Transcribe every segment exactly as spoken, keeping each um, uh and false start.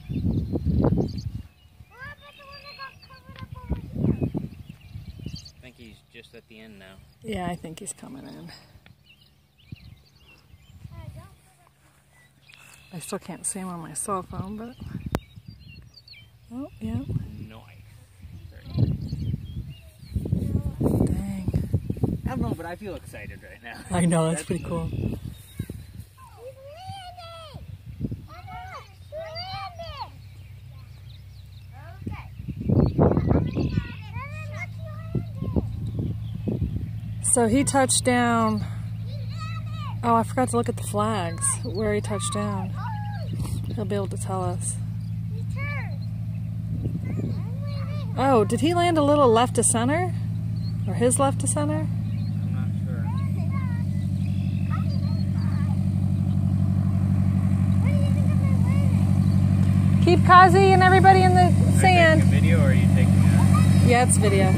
I think he's just at the end now. Yeah, I think he's coming in. I still can't see him on my cell phone, but... Oh, yeah. Nice. Dang. I don't know, but I feel excited right now. I know, that's, that's pretty cool. So he touched down. Oh, I forgot to look at the flags where he touched down. He'll be able to tell us. Oh, did he land a little left to center? Or his left to center? I'm not sure. Keep Kazi and everybody in the sand. Are you taking a video or are you taking a... Yeah, it's video.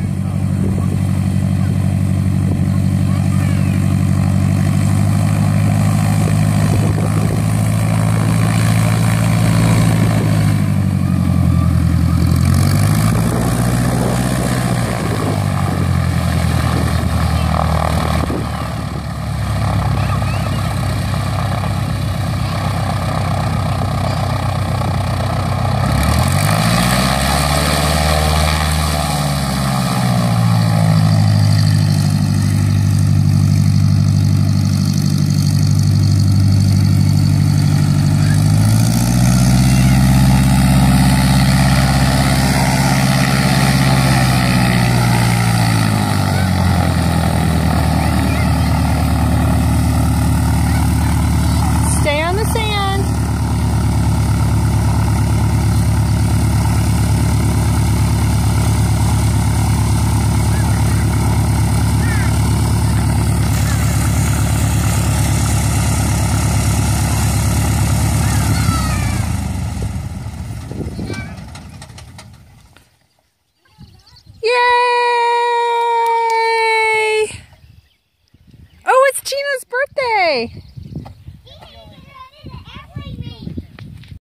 Yay! Oh, it's Gina's birthday!